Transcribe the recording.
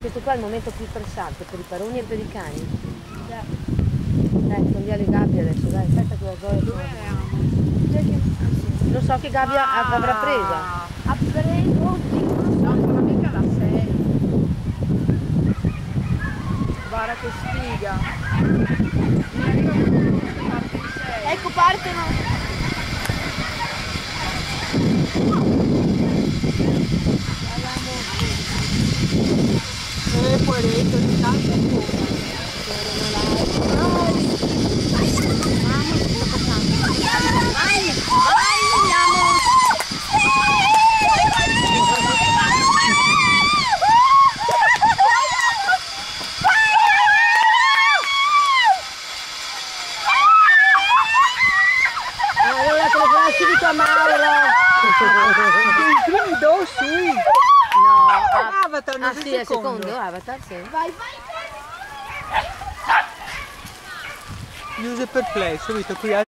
Questo qua è il momento più stressante per i paroni e per i cani. Sono via le gabbie adesso, dai, aspetta che la Zoe. Non so che gabbia avrà presa. Ha preso, oddio, non so, sono mica la 6. Guarda che sfiga. Ecco, partono. Poveretto, di tanto ancora. Allora telefonare subito a Mauro. Il primo sì. No, Avatar, non sì, è il secondo Avatar, sì. Vai. Chiuso perplesso, ho visto qui